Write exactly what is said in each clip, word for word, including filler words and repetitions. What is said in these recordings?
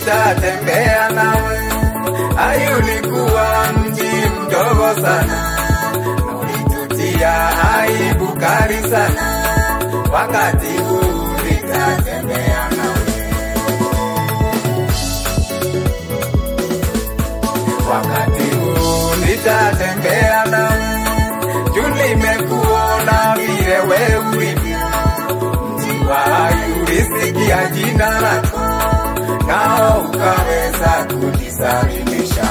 nitatembea nawe. Ai, ulikuwa mji mdogo sana, ulitutia aibu kali sana. Wakati huu nitatembea nawe. Wakati huu nitatembea nawe. Juu nimekuona vile wewe ulivyo. Mji wa Ai ulisikia jina lako, nao ukaweza kujisalimisha.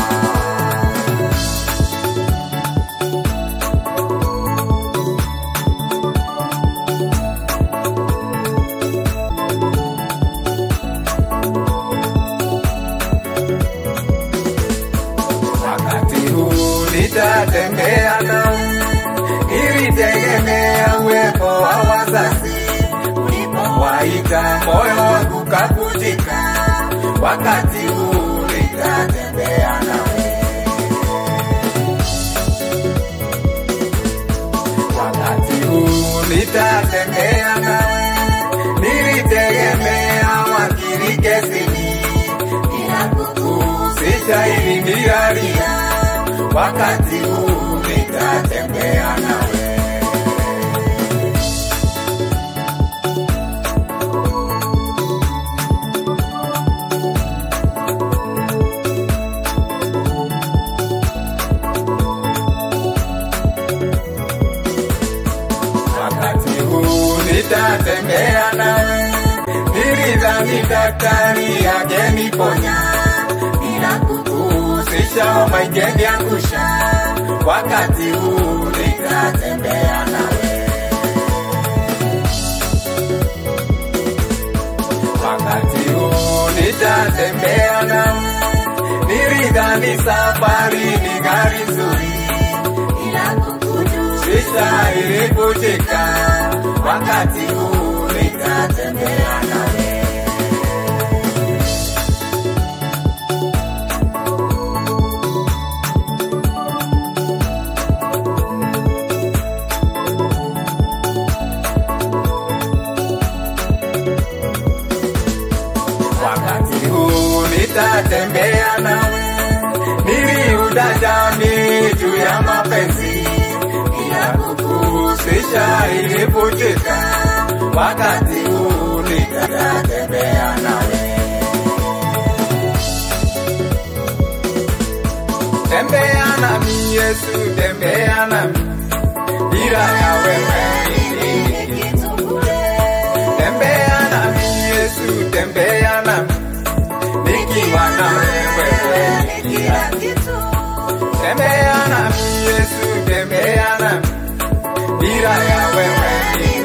Wakati huu nitatembea nawe. Nilitegemea uwepo wa wazazi, ulipowaita moyo wangu kakutika. Wakati huu nitatembea nawe. Wakati huu nitatembea nawe. Nilitegemea wakili kesini, bila kukuhusisha ili nilalia. Wakati huu nitatembea nawe. Wakati huu nitatembea nawe. Nilidhani daktari angeniponya, bila kukuhusisha homa ingeniangusha. Wakati huu nitatembea nawe. Wakati huu nitatembea nawe. Nilidhani safari ni gari nzuri, ila kukuhusisha ilikutika. Wakati huu nitatembea nawe. Wakati huu nitatembea nawe. Niliuda jamii juu ya mapenzi, bila kukuhusisha iliputika. Wakati huu nitatembea nawe. Tembea nami Yesu, tembea nami. Bila ya wewe ni kitu bure. Tembea nami Yesu, tembea nami. Nikiwa na wewe ni kila kitu. Tembea nami Yesu, tembea nami. Bila ya wewe ni